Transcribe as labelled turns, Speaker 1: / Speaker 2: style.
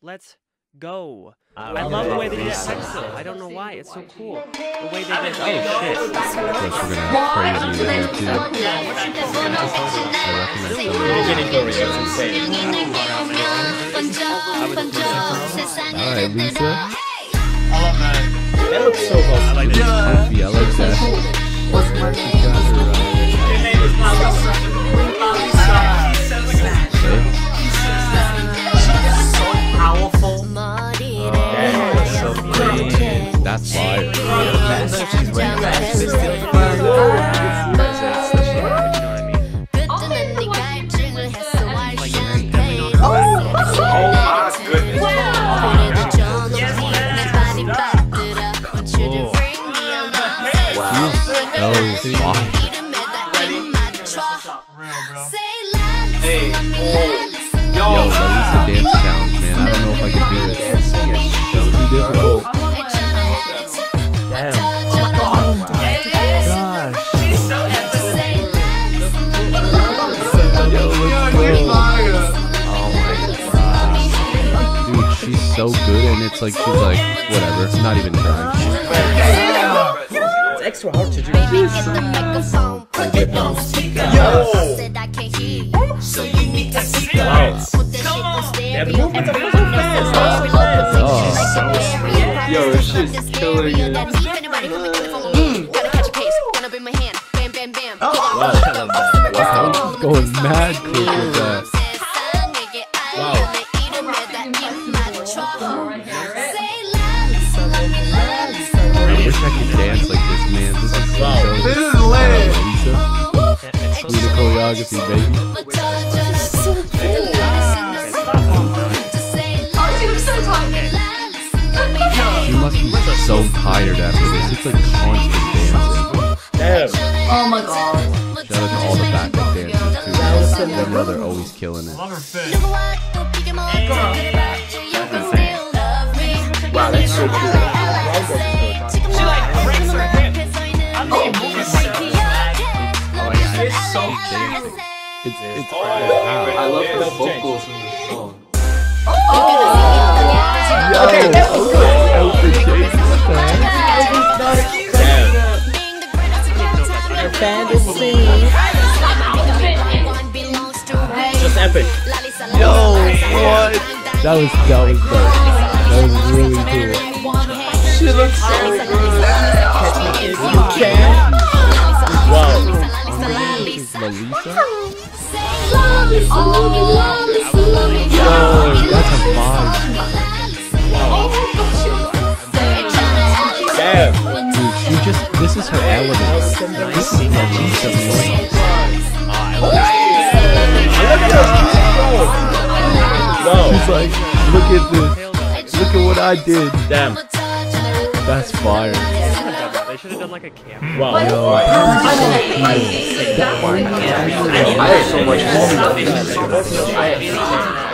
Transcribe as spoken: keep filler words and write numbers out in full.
Speaker 1: Let's go.
Speaker 2: I,
Speaker 1: I love the way they do that pencil. I don't know why. It's so cool. The way they did. Oh shit.
Speaker 3: Of course, we're gonna have crazy in here too. I recommend some Alright, Lisa.
Speaker 2: I love that. That looks so good. I like that.
Speaker 3: Comfy, I like that. What's my
Speaker 2: Her name is Malisa. So powerful.
Speaker 3: That's so clean. That's fire. Oh, fire.
Speaker 2: Hey,
Speaker 3: Yo, Lalisa dance challenge, man. I don't know if I can do this. It's too difficult.
Speaker 2: damn.
Speaker 3: Dude, she's so good, and it's like, she's like, whatever, not even trying.
Speaker 2: It's extra hard to do. Wow. Yeah, the movements are
Speaker 4: Yo, this shit's killing it.
Speaker 2: Wow, I love that.
Speaker 3: Wow, I'm going mad quick with that.
Speaker 2: Wow.
Speaker 3: I wish I could dance like this, man. This is so
Speaker 2: Wow.
Speaker 3: dope.
Speaker 4: This is lit.
Speaker 3: Lisa, do the choreography, baby. She must be so tired after this. It's like constant dancing.
Speaker 2: Damn.
Speaker 5: Oh my god.
Speaker 3: Shout out to all the backup dancers too. They know they're always killing it.
Speaker 4: Wow, that's so cool.
Speaker 2: She like breaks her hip. I'm getting moving like
Speaker 3: It's
Speaker 2: so
Speaker 3: It's it's
Speaker 4: I love the vocals in this song.
Speaker 3: okay, that was good.
Speaker 2: just epic.
Speaker 3: Yo, what? That was that was dope. That was really cool.
Speaker 4: She looks so good.
Speaker 3: If you can.
Speaker 2: Wow.
Speaker 3: This is Lalisa.
Speaker 5: Yo,
Speaker 3: That's a vibe.
Speaker 2: Damn.
Speaker 3: Dude, she just this is her element. This is Lalisa Williams.
Speaker 2: Wow.
Speaker 3: She's like, look at this. Look at what I did.
Speaker 2: Damn.
Speaker 3: That's fire.
Speaker 1: They should have done like a camera.
Speaker 2: Wow.
Speaker 3: Yo,
Speaker 4: I have so much fun.